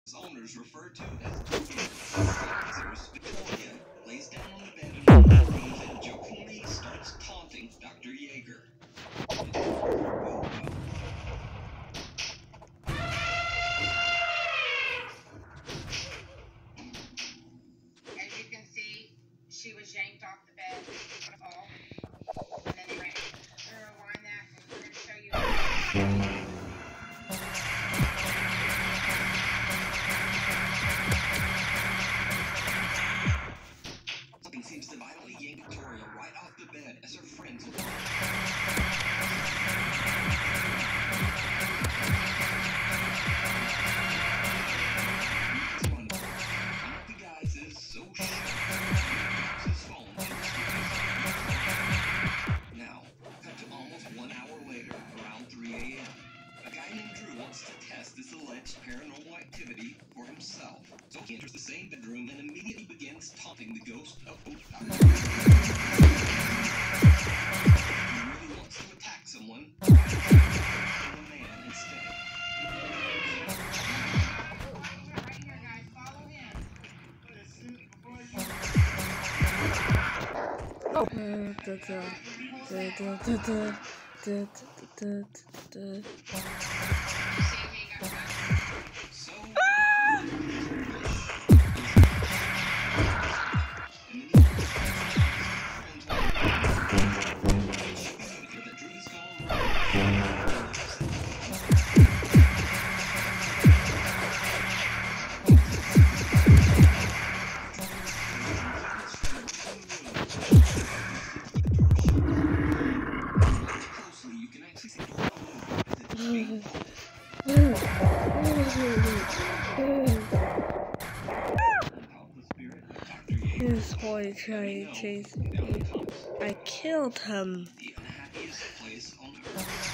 Owners referred to as Victoria lays down on the bed in the room and jokingly starts taunting Dr. Yeager. As you can see, she was yanked off the bed with a fall, and then they ran. We're going to rewind that, and we're going to show you. Something seems to violently yank Victoria right off the bed as her friends look. One of the guys is so shocked his phone. Now, cut to almost 1 hour later, around 3 a.m. A guy named Drew wants to test this alleged paranormal activity for himself. So he enters the same bedroom and immediately begins taunting the ghost of Dr. He really wants to attack someone, but a man instead. Right here, guys. Follow him. So, closely, you can actually see the door open as it's His boy tried chasing me. I killed him. the unhappiest place on earth.